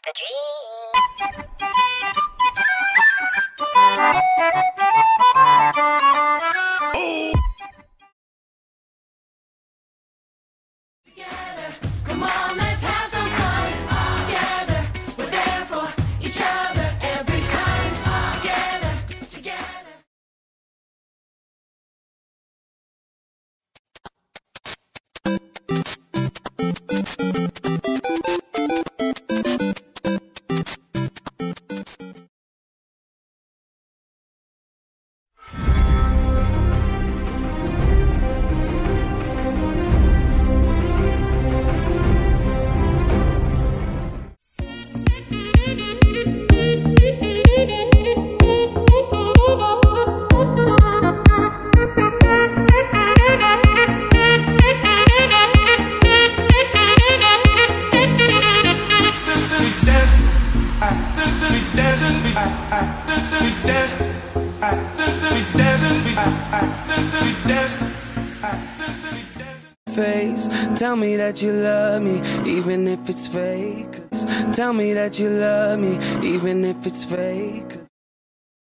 the dream. Together, come on, let's have some fun. Together, we're there for each other every time. Together, together. Face, tell me that you love me, even if it's fake. Tell me that you love me, even if it's fake.